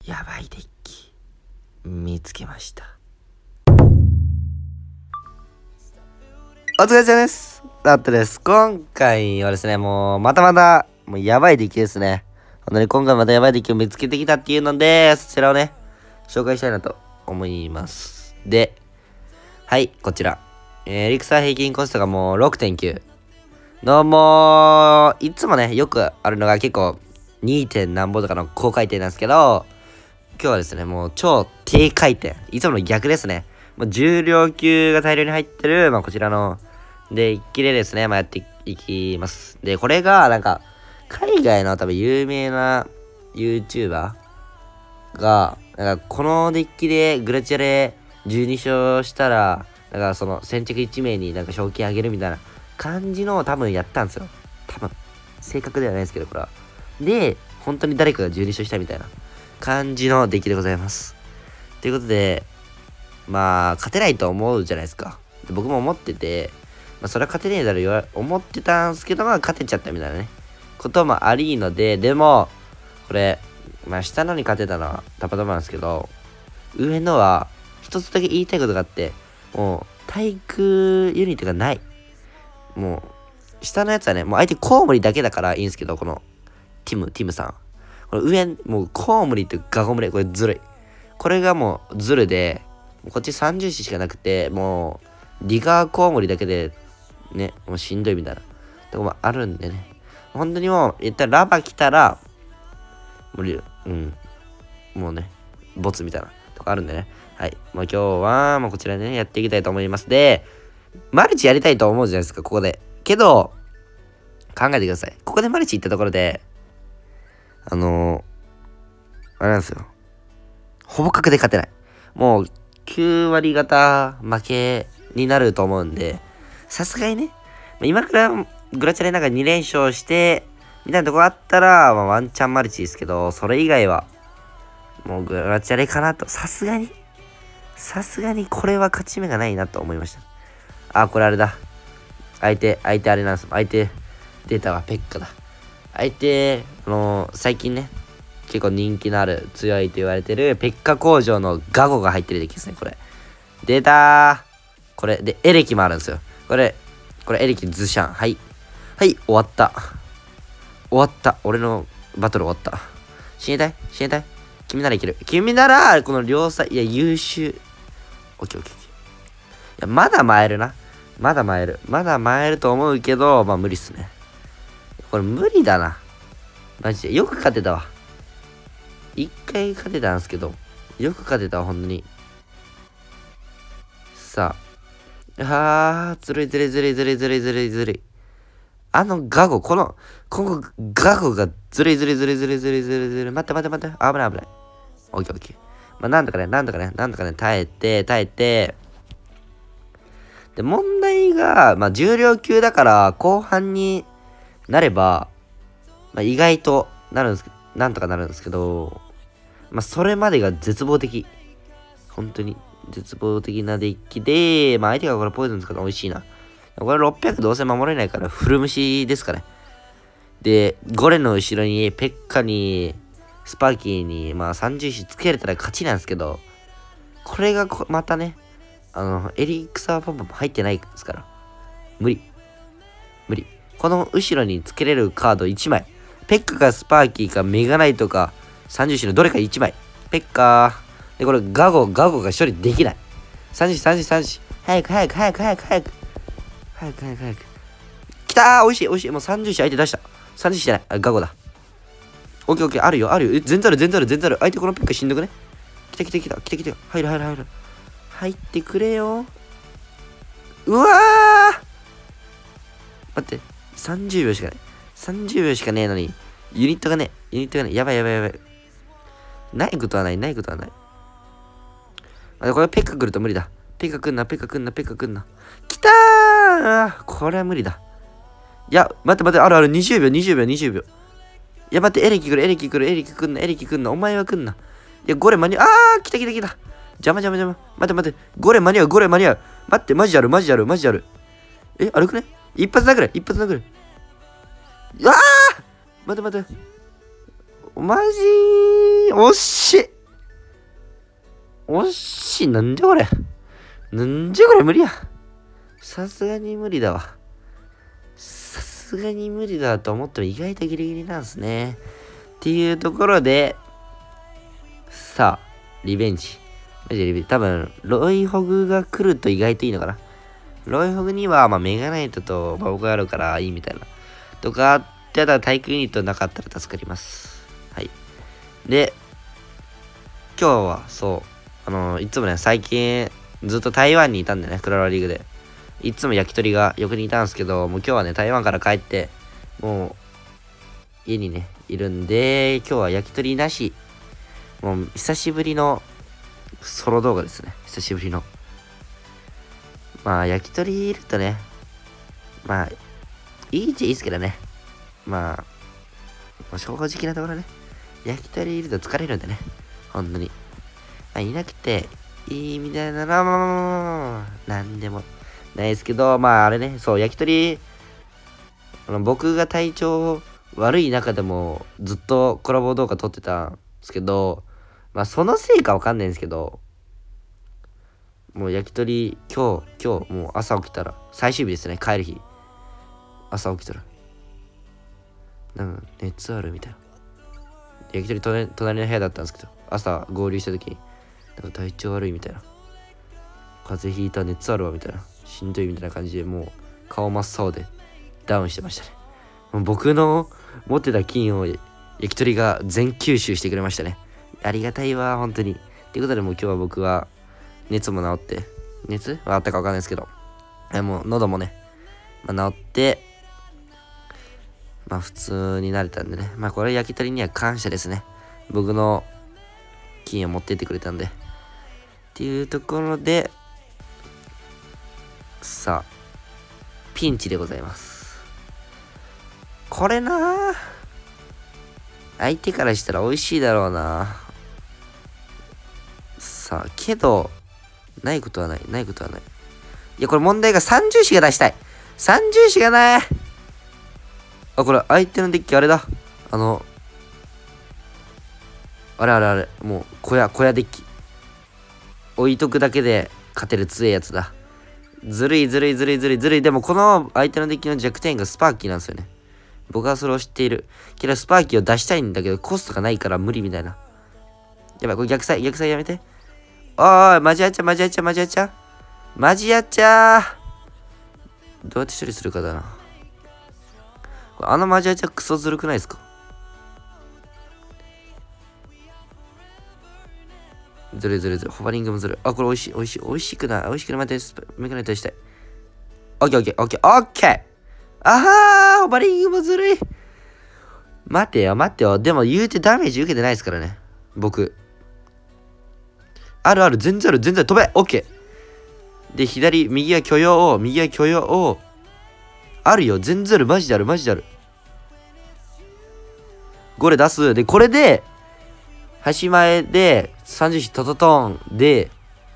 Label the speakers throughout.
Speaker 1: やばいデッキ見つけました。お疲れ様です。ラットです。今回はですね、もうやばいデッキですね。本当に今回またやばいデッキを見つけてきたっていうので、そちらをね、紹介したいなと思います。で、はい、こちら。エリクサー平均コストがもう 6.9 のもう、いつもね、よくあるのが結構 2. 点何ぼとかの高回転なんですけど、今日はですね、もう超低回転。いつもの逆ですね。もう重量級が大量に入ってる、こちらのデッキでですね、やっていきます。で、これが、海外の多分有名な YouTuber が、このデッキでグラチャレ12勝したら、その先着1名に賞金あげるみたいな感じの多分やったんですよ。多分。正確ではないですけど、これは。で、本当に誰かが12勝したみたいな感じのデッキでございます。ということで、勝てないと思うじゃないですか。で僕も思ってて、それは勝てねえだろ思ってたんですけど、勝てちゃったみたいなね、こともありので、でも、これ、下のに勝てたのはたまたまなんですけど、上のは、一つだけ言いたいことがあって、もう、対空ユニットがない。もう、下のやつはね、もう相手コウモリだけだからいいんですけど、この、ティムさん。この上、もうコウモリとガゴムレ、これずるい。これがもうずるで、こっち30子しかなくて、もう、リガーコウモリだけで、ね、もうしんどいみたいなとこもあるんでね。本当にもう、言ったらラバ来たら、もうね、ボツみたいなとこあるんでね。はい。今日は、こちらでね、やっていきたいと思います。で、マルチやりたいと思うじゃないですか、ここで。けど、考えてください。ここでマルチ行ったところで、あれなんですよ。ほぼ角で勝てない。もう、9割方負けになると思うんで、さすがにね、今からグラチャレ2連勝して、みたいなとこあったら、ワンチャンマルチですけど、それ以外は、もうグラチャレかなと、さすがにこれは勝ち目がないなと思いました。あ、これあれだ。相手あれなんです。相手、データはペッカだ。相手、最近ね、結構人気のある強いと言われてるペッカ工場のガゴが入ってるデッキですね、これ。出たー。これ、で、エレキもあるんですよ。これエレキズシャン。はい。はい、終わった。俺のバトル終わった。死にたい君ならいける。君なら、この両サイ、いや、優秀。オッケー。いや、まだ参るな。まだ参ると思うけど、無理っすね。これ無理だな。マジで。よく勝てたわ。一回勝てたんですけど、よく勝てたわ、ほんとに。さあ。ずるい。ガゴ、このガゴがずるい。待って。危ない。オッケー。なんとかね、耐えて。で、問題が、重量級だから、後半になれば、意外となんとかなるんですけど、それまでが絶望的。本当に絶望的なデッキで、相手がこれポイズン使ったら美味しいな。これ600どうせ守れないからフルムシですかね。で、ゴレの後ろにペッカに、スパーキーに、30子つけれたら勝ちなんですけど、これがまたね、エリクサーパンパも入ってないですから。無理。この後ろにつけれるカード1枚。ペッカかスパーキーかメガナイトか30子のどれか1枚。ペッカー。で、これガゴが処理できない。30子。早く。きたー、美味しい。もう30子相手出した。30子じゃない。ガゴだ。オッケー。あるよ。全然ある。相手このペッカしんどくね。来た。入る。入ってくれよ。うわー、待って。30秒しかねえのに。ユニットがね。やばい。ないことはない。これペッカ来ると無理だ。ペッカ来んな。きたー、これは無理だ。いや、待って。ある。20秒。いや、待って、エレキ来んな。お前は来んな。いや、ゴレ間に合う。来た。邪魔。待って。ゴレ間に合う。待って、マジある。え、歩くね。一発殴る。待って。マジー、惜しい。 惜しい。なんじゃこれ。なんじゃこれ無理や。さすがに無理だわ。さすがに無理だと思っても意外とギリギリなんですね。っていうところで、さあ、リベンジ。マジでリベンジ。多分、ロイホグが来ると意外といいのかな。ロイホグには、メガナイトとバオがあるからいいみたいな。とか、ただ体育ユニットなかったら助かります。はい。で、今日は、そう、いつもね、最近、ずっと台湾にいたんでね、クラロリーグで。いつも焼き鳥が横にいたんですけど、もう今日はね、台湾から帰って、もう、家にね、いるんで、今日は焼き鳥なし。もう、久しぶりの、ソロ動画ですね。久しぶりの。焼き鳥いるとね、いいっちゃいいですけどね。正直なところね、焼き鳥いると疲れるんでね。本当に。いなくていいみたいなのは、なんでもないですけど、あれね、そう、焼き鳥、僕が体調悪い中でもずっとコラボ動画撮ってたんですけど、そのせいかわかんないんですけど、もう焼き鳥、今日、もう朝起きたら、最終日ですね、帰る日。朝起きたら、なんか熱あるみたいな。焼き鳥隣の部屋だったんですけど、朝合流した時に、なんか体調悪いみたいな。風邪ひいた、熱あるわみたいな。しんどいみたいな感じで、もう顔真っ青でダウンしてましたね。もう僕の持ってた菌を焼き鳥が全吸収してくれましたね。ありがたいわ、本当に。っていうことで、もう今日は僕は熱も治って、熱はあったかわかんないですけど、もう喉もね、治って、普通になれたんでね。これ焼き鳥には感謝ですね。僕の菌を持ってってくれたんで。っていうところで、さあ、ピンチでございます。これなぁ。相手からしたら美味しいだろうな。さあ、けど、ないことはない。いや、これ問題が三重視が出したい。三重視がない。これ相手のデッキあれだ。あれ。もう、小屋デッキ。置いとくだけで勝てる強いやつだ。ずるい。でもこの相手のデッキの弱点がスパーキーなんですよね。僕はそれを知っている。けどスパーキーを出したいんだけどコストがないから無理みたいな。やばい、これ逆サイやめて。おーい、マジやっちゃ。マジやっちゃー。どうやって処理するかだな。マジやっちゃクソずるくないですか？ずる。ホバリングもずる。これ美味しくない。待って、メガネとしたい。オッケー。ホバリングもずるい。待てよ。でも言うてダメージ受けてないですからね。僕。ある。全然飛べ。オッケー。で、右は許容を。あるよ。全然ある。マジである。これ出す。で、これで、端前で、30子トトトンで、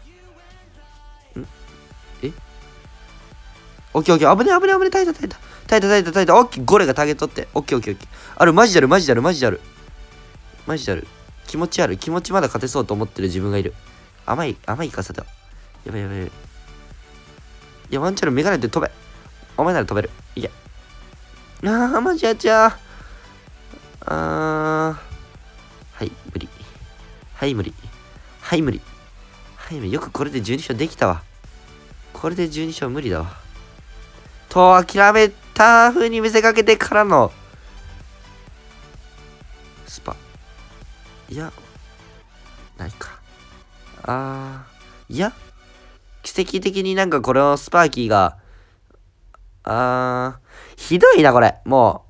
Speaker 1: オッケー。危ね。耐えた。オッケー。ゴレがターゲットって。オッケー。ある。マジである。気持ちまだ勝てそうと思ってる自分がいる。甘いかさだ。やばい。いや、ワンチャンメガネで飛べ。お前なら飛べる。いや。マジやっちゃはい、無理。よくこれで12勝できたわ。これで12勝無理だわ。と諦めた風に見せかけてからのスパ。いや、ないか。いや、奇跡的になんかこのスパーキーが、ひどいな、これ。も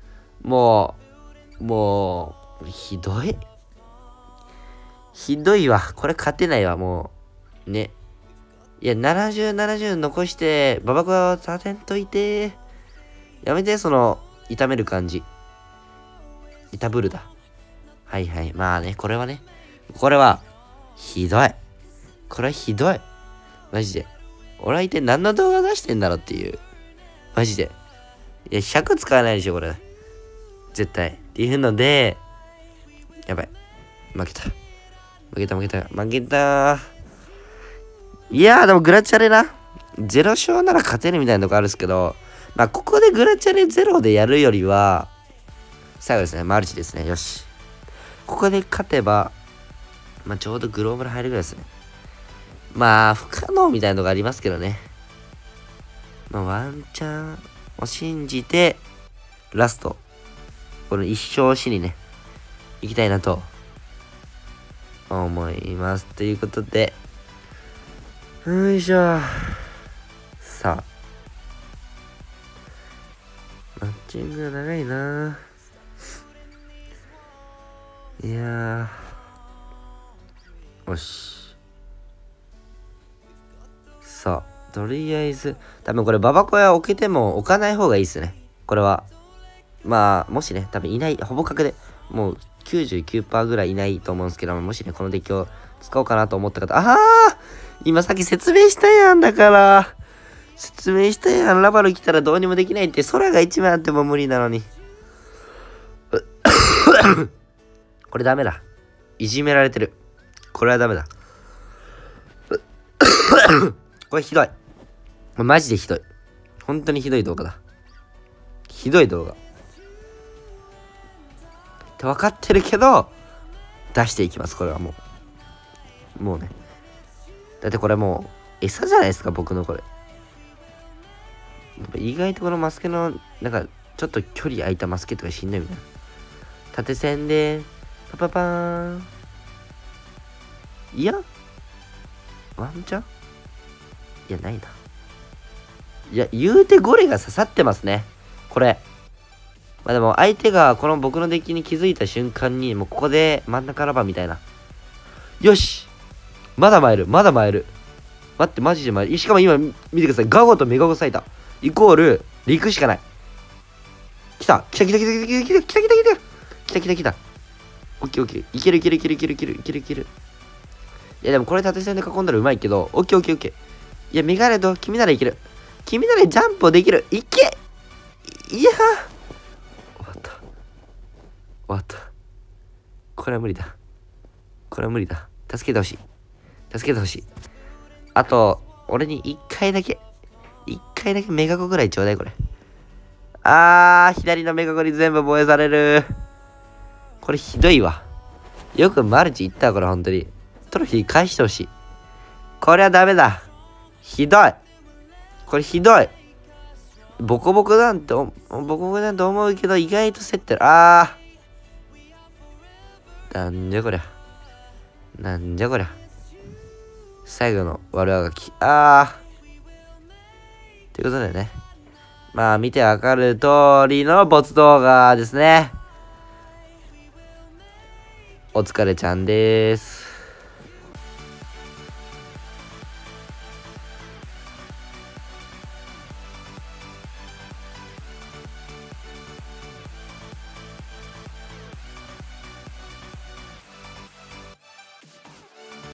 Speaker 1: う、ひどい。ひどいわ。これ勝てないわ、もう。ね。いや、70残して、ババコを立てんといて。やめて、痛める感じ。痛ぶるだ。はい。これは、ひどい。これはひどい。マジで。俺は一体何の動画出してんだろっていう。マジで。いや、100使わないでしょ、これ。絶対。っていうので、やばい。負けた。 負けた。いやー、でもグラチャレな。0勝なら勝てるみたいなとこあるんですけど、まあ、ここでグラチャレ0でやるよりは、最後ですね、マルチですね。よし。ここで勝てば、まあ、ちょうどグローバル入るぐらいですね。まあ、不可能みたいなのがありますけどね。まあ、ワンチャンを信じて、ラスト、この一生しにね、行きたいなと、思います。ということで、よいしょ。さあ。マッチングが長いな。いやー。よし。さあ、とりあえず、多分これババコヤ置けても置かない方がいいですね。これは。まあ、もしね、多分いない、ほぼ確で、もう99% ぐらいいないと思うんですけど、もしね、このデッキを使おうかなと思った方、今さっき説明したやんだから。説明したやん。ラバル来たらどうにもできないって、空が一枚あっても無理なのに。これダメだ。いじめられてる。これはダメだ。これひどい。マジでひどい。本当にひどい動画だ。ひどい動画。って分かってるけど、出していきます。これはもう。もうね。だってこれもう、餌じゃないですか、僕のこれ。意外とこのマスケの、なんか、ちょっと距離空いたマスケとかしんどいみたいな。縦線で、パパパーン。いやワンチャンいや、ないな。いや、言うてゴレが刺さってますね。これ。まあでも、相手がこの僕のデッキに気づいた瞬間に、もうここで真ん中ラバーみたいな。よしまだ参る。待って、マジで参る。しかも今、見てください。ガゴとメガゴサイター。イコール、陸しかない。来た。オッケー。いける。いや、でもこれ縦線で囲んだらうまいけど、オッケー。いや、メガネと君ならいける。君ならジャンプをできる。いけいやー終わった。これは無理だ。助けてほしい。あと、俺に1回だけメガゴぐらいちょうだい、これ。左のメガゴに全部防衛される。これひどいわ。よくマルチいったわ、これほんとに。トロフィー返してほしい。これはダメだ。ひどい。ボコボコなんて思うけど、意外と競ってる。なんじゃこりゃ。最後の悪あがき。ということでね。まあ、見てわかる通りのボツ動画ですね。お疲れちゃんです。